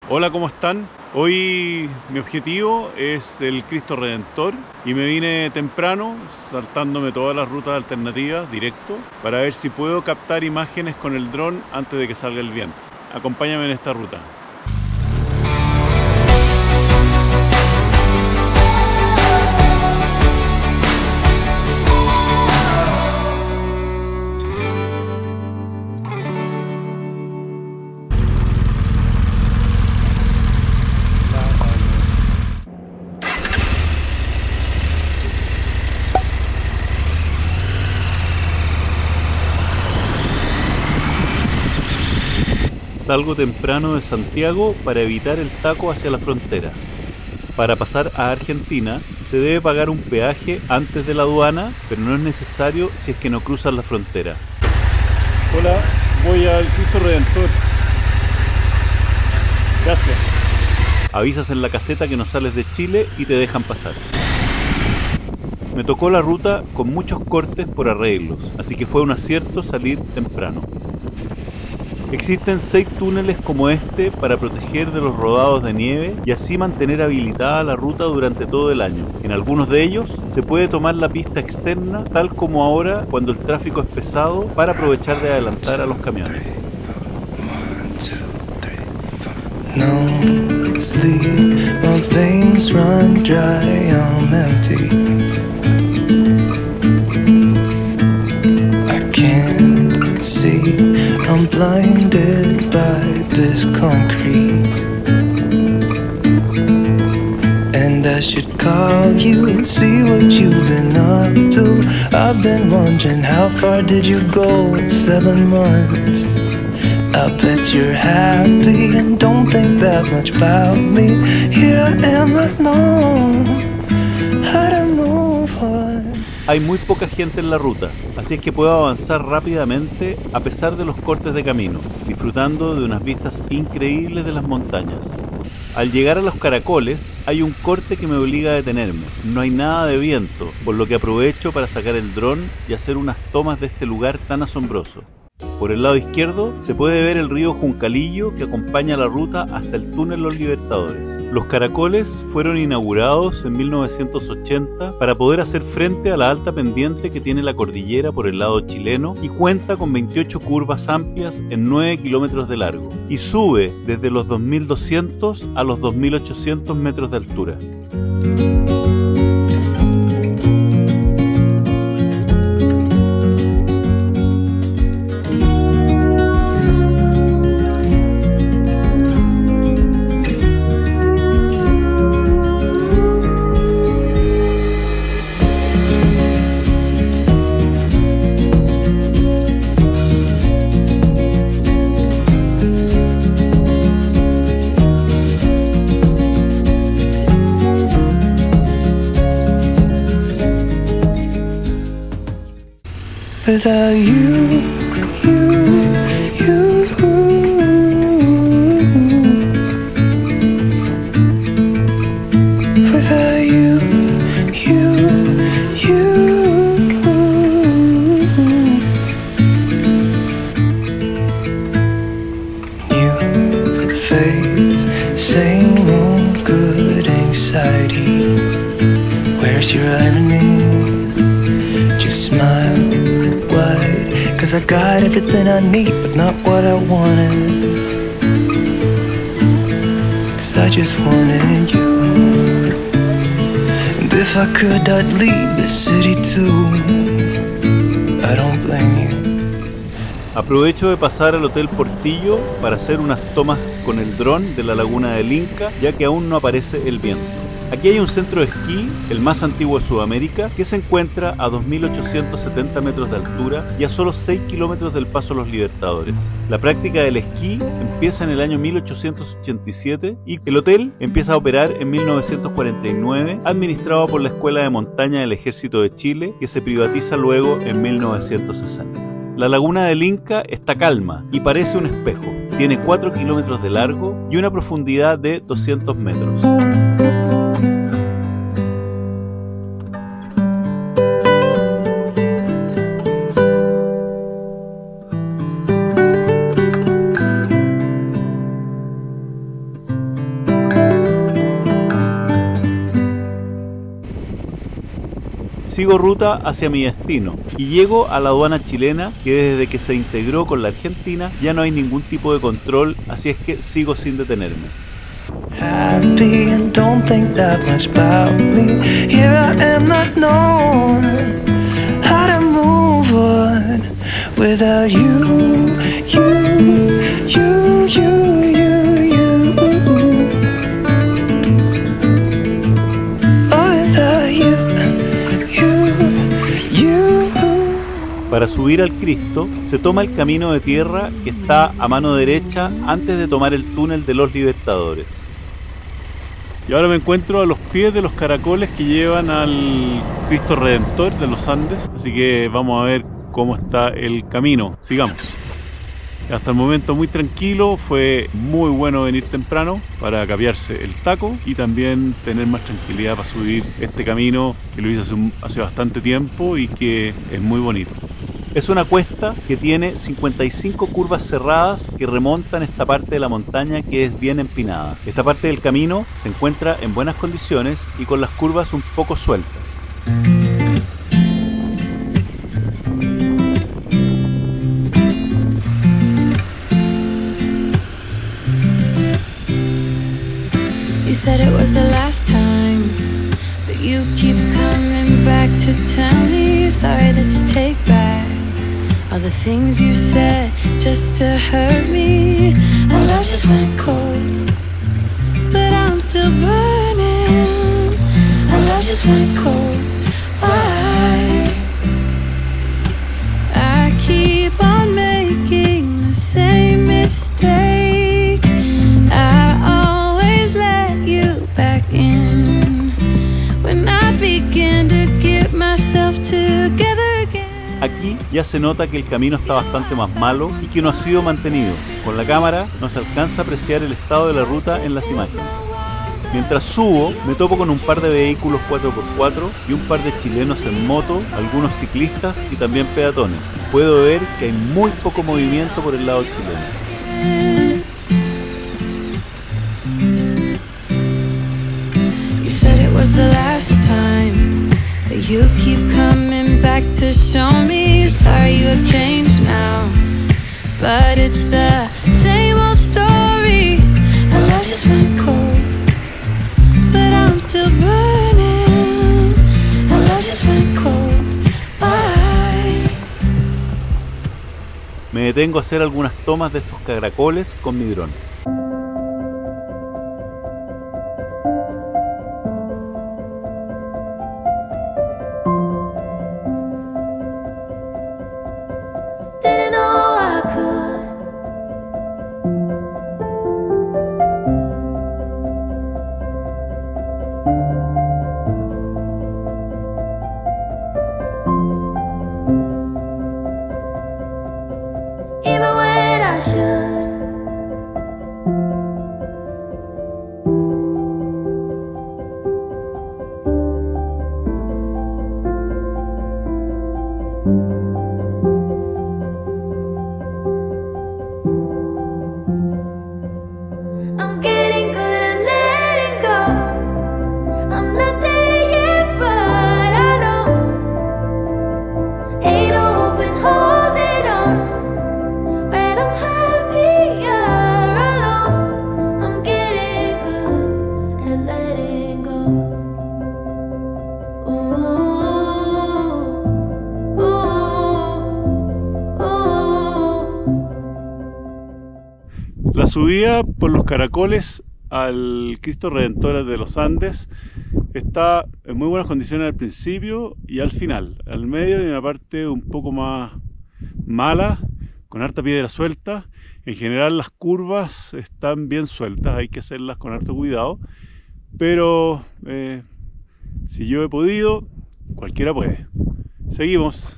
Hola, ¿cómo están? Hoy mi objetivo es el Cristo Redentor y me vine temprano, saltándome todas las rutas alternativas directo, para ver si puedo captar imágenes con el dron antes de que salga el viento. Acompáñame en esta ruta. Salgo temprano de Santiago para evitar el taco hacia la frontera. Para pasar a Argentina se debe pagar un peaje antes de la aduana, pero no es necesario si es que no cruzas la frontera. Hola, voy al Cristo Redentor. Gracias. Avisas en la caseta que no sales de Chile y te dejan pasar. Me tocó la ruta con muchos cortes por arreglos, así que fue un acierto salir temprano. Existen 6 túneles como este para proteger de los rodados de nieve y así mantener habilitada la ruta durante todo el año. En algunos de ellos se puede tomar la pista externa, tal como ahora cuando el tráfico es pesado, para aprovechar de adelantar a los camiones. No sleep, my veins run dry, I'm empty. I can't see, I'm blinded by this concrete. And I should call you, see what you've been up to. I've been wondering, how far did you go in 7 months? I bet you're happy and don't think that much about me. Here I am, not knowing how to move on. Hay muy poca gente en la ruta, así es que puedo avanzar rápidamente a pesar de los cortes de camino, disfrutando de unas vistas increíbles de las montañas. Al llegar a los caracoles hay un corte que me obliga a detenerme. No hay nada de viento, por lo que aprovecho para sacar el dron y hacer unas tomas de este lugar tan asombroso. Por el lado izquierdo se puede ver el río Juncalillo que acompaña la ruta hasta el túnel Los Libertadores. Los caracoles fueron inaugurados en 1980 para poder hacer frente a la alta pendiente que tiene la cordillera por el lado chileno y cuenta con 28 curvas amplias en 9 kilómetros de largo y sube desde los 2.200 a los 2.800 metros de altura. Without you, without you, new face, same old good anxiety. Where's your irony? Just smile. Cause I got everything I need, but not what I wanted. Cause I just wanted you. And if I could, I'd leave this city too. I don't blame you. Aprovecho de pasar al Hotel Portillo para hacer unas tomas con el dron de la laguna del Inca, ya que aún no aparece el viento. Aquí hay un centro de esquí, el más antiguo de Sudamérica, que se encuentra a 2.870 metros de altura y a solo 6 kilómetros del Paso Los Libertadores. La práctica del esquí empieza en el año 1887 y el hotel empieza a operar en 1949, administrado por la Escuela de Montaña del Ejército de Chile, que se privatiza luego en 1960. La laguna del Inca está calma y parece un espejo. Tiene 4 kilómetros de largo y una profundidad de 200 metros. Sigo ruta hacia mi destino y llego a la aduana chilena, que desde que se integró con la Argentina ya no hay ningún tipo de control, así es que sigo sin detenerme. Happy and don't think that much about me. Here I am not knowing how to move on without you, you, you, you, you, you. Oh, without you, you, you. Para subir al Cristo se toma el camino de tierra que está a mano derecha antes de tomar el túnel de los Libertadores. Y ahora me encuentro a los pies de los caracoles que llevan al Cristo Redentor de los Andes, así que vamos a ver cómo está el camino. Sigamos. Hasta el momento muy tranquilo, fue muy bueno venir temprano para capearse el taco y también tener más tranquilidad para subir este camino que lo hice hace bastante tiempo y que es muy bonito. Es una cuesta que tiene 55 curvas cerradas que remontan esta parte de la montaña que es bien empinada. Esta parte del camino se encuentra en buenas condiciones y con las curvas un poco sueltas. You said it was the last time, but you keep coming back to tell me sorry that you take back all the things you said just to hurt me. Our love just went cold, but I'm still burning. Our love just went cold. Why? I keep on making the same mistake. I always let you back in when I begin to get myself together again. Aquí ya se nota que el camino está bastante más malo y que no ha sido mantenido. Con la cámara no se alcanza a apreciar el estado de la ruta en las imágenes. Mientras subo, me topo con un par de vehículos 4x4 y un par de chilenos en moto, algunos ciclistas y también peatones. Puedo ver que hay muy poco movimiento por el lado chileno. You said it was the last time, but you keep coming back to show me. Sorry you have changed now, but it's the same old story. Our love just went cold, but I'm still burning. Our love just went cold. Why? Me detengo a hacer algunas tomas de estos caracoles con mi dron. Didn't know I could. Even when I should. I'm getting good at letting go. I'm not there yet, but I know ain't no hope in holding on when I'm happier alone. I'm getting good at letting go. Ooh, ooh, ooh. La subida por los caracoles al Cristo Redentor de los Andes está en muy buenas condiciones al principio y al final. Al medio hay una parte un poco más mala, con harta piedra suelta. En general las curvas están bien sueltas, hay que hacerlas con harto cuidado. Pero si yo he podido, cualquiera puede. Seguimos.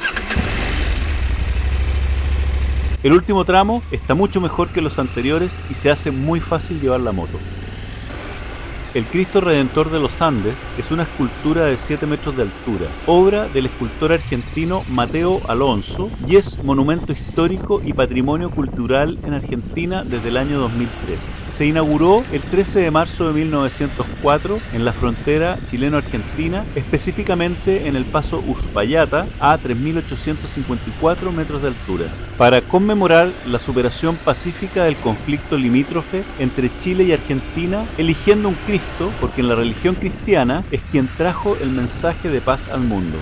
El último tramo está mucho mejor que los anteriores y se hace muy fácil llevar la moto. El Cristo Redentor de los Andes es una escultura de 7 metros de altura, obra del escultor argentino Mateo Alonso, y es monumento histórico y patrimonio cultural en Argentina desde el año 2003. Se inauguró el 13 de marzo de 1904 en la frontera chileno-argentina, específicamente en el paso Uspallata, a 3.854 metros de altura, para conmemorar la superación pacífica del conflicto limítrofe entre Chile y Argentina, eligiendo un Cristo porque en la religión cristiana es quien trajo el mensaje de paz al mundo.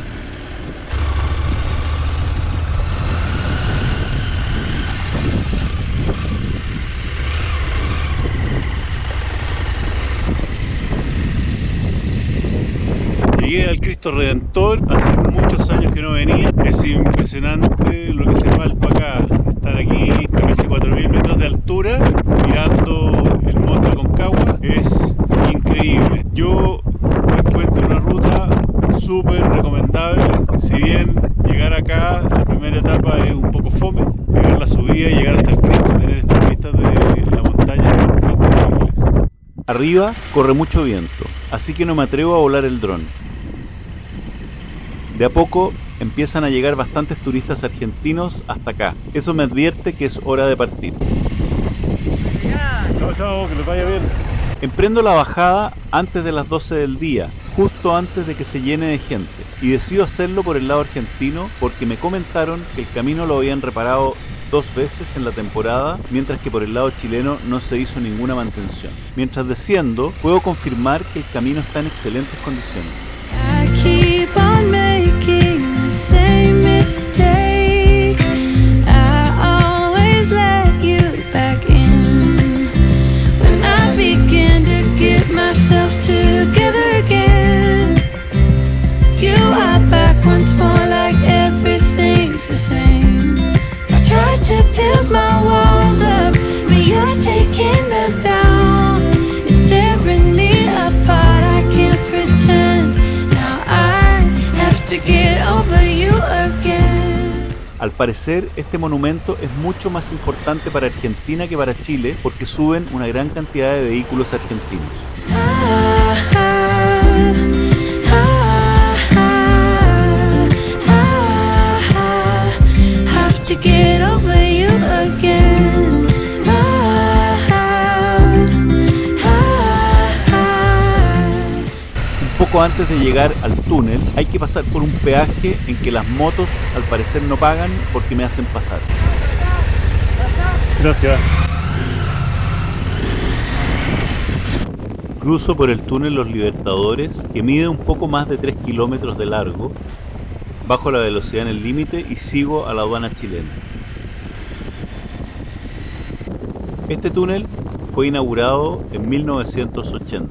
Llegué al Cristo Redentor, hace muchos años que no venía. Es impresionante lo que se palpa acá, estar aquí a casi 4.000 metros de altura mirando el monte Aconcagua es increíble. Yo encuentro una ruta súper recomendable. Si bien llegar acá, la primera etapa es un poco fome, pegar la subida y llegar hasta el Cristo, tener estas vistas de la montaña son increíbles. Arriba corre mucho viento, así que no me atrevo a volar el dron. De a poco empiezan a llegar bastantes turistas argentinos hasta acá. Eso me advierte que es hora de partir. Chao, chao, que les vaya bien. Emprendo la bajada antes de las 12 del día, justo antes de que se llene de gente, y decido hacerlo por el lado argentino porque me comentaron que el camino lo habían reparado 2 veces en la temporada, mientras que por el lado chileno no se hizo ninguna mantención. Mientras desciendo, puedo confirmar que el camino está en excelentes condiciones. I keep on making the same mistake. I always let you back in. When I begin to get myself together again, you are back once more like everything's the same. I try to build my walls up, but you're taking them down. It's tearing me apart, I can't pretend. To get over you again. Al parecer, este monumento es mucho más importante para Argentina que para Chile porque suben una gran cantidad de vehículos argentinos. Have to get over you again. Poco antes de llegar al túnel hay que pasar por un peaje en que las motos al parecer no pagan porque me hacen pasar. Gracias. Cruzo por el túnel Los Libertadores, que mide un poco más de 3 kilómetros de largo, bajo la velocidad en el límite y sigo a la aduana chilena. Este túnel fue inaugurado en 1980.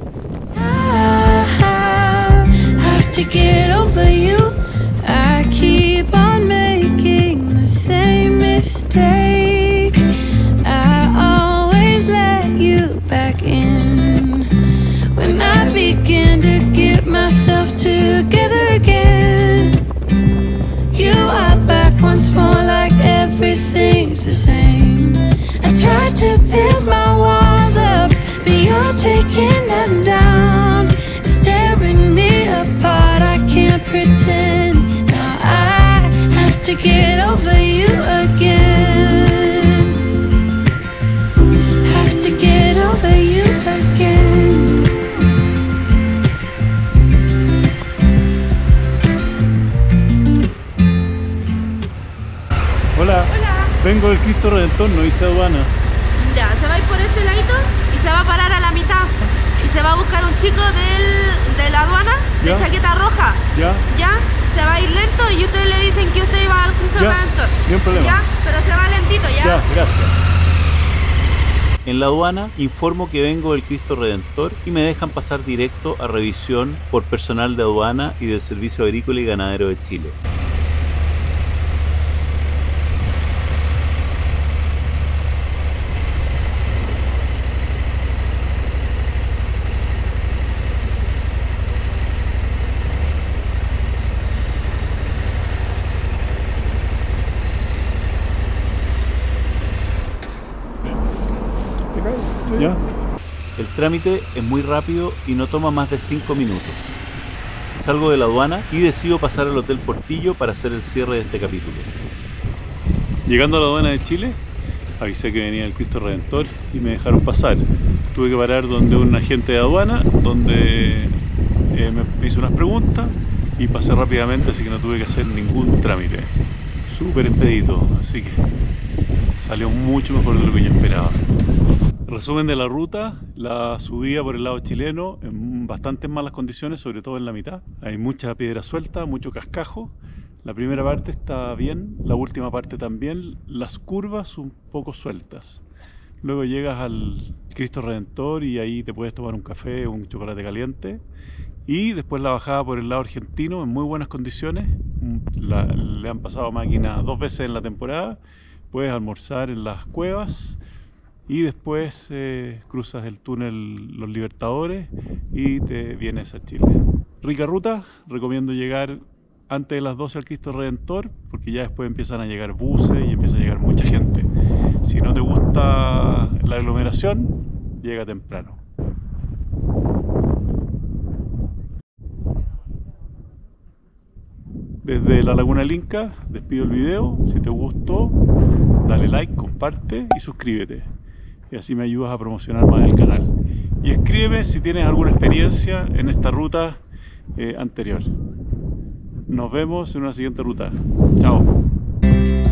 To get over you, I keep on making the same mistake. I always let you back in. When I begin to get myself together again, you are back once more like everything's the same. I try to build my walls up, but you're taking them down. It's tearing me apart, I can't pretend. Now I have to get over you again. Have to get over you again. Hola. Hola. Vengo del Cristo Redentor, no hice aduana. Ya, se va a ir por este ladito y se va a parar a la mitad. Y se va a buscar un chico de la aduana, de chaqueta roja. Ya. Ya, se va a ir lento y ustedes le dicen que usted iba al Cristo Redentor. Ni un problema. Ya, pero se va lentito, ya. Ya, gracias. En la aduana informo que vengo del Cristo Redentor y me dejan pasar directo a revisión por personal de aduana y del Servicio Agrícola y Ganadero de Chile. ¿Ya? El trámite es muy rápido y no toma más de 5 minutos. Salgo de la aduana y decido pasar al Hotel Portillo para hacer el cierre de este capítulo. Llegando a la aduana de Chile, avisé que venía el Cristo Redentor y me dejaron pasar. Tuve que parar donde un agente de aduana, donde me hizo unas preguntas y pasé rápidamente, así que no tuve que hacer ningún trámite. Súper expedito, así que salió mucho mejor de lo que yo esperaba. Resumen de la ruta: la subida por el lado chileno en bastantes malas condiciones, sobre todo en la mitad. Hay mucha piedra suelta, mucho cascajo. La primera parte está bien, la última parte también. Las curvas un poco sueltas. Luego llegas al Cristo Redentor y ahí te puedes tomar un café o un chocolate caliente. Y después la bajada por el lado argentino en muy buenas condiciones. Le han pasado máquina 2 veces en la temporada. Puedes almorzar en las cuevas. Y después cruzas el túnel Los Libertadores y te vienes a Chile. Rica ruta, recomiendo llegar antes de las 12 al Cristo Redentor, porque ya después empiezan a llegar buses y empieza a llegar mucha gente. Si no te gusta la aglomeración, llega temprano. Desde la Laguna del Inca despido el video. Si te gustó, dale like, comparte y suscríbete. Y así me ayudas a promocionar más el canal. Y escríbeme si tienes alguna experiencia en esta ruta anterior. Nos vemos en una siguiente ruta. Chao.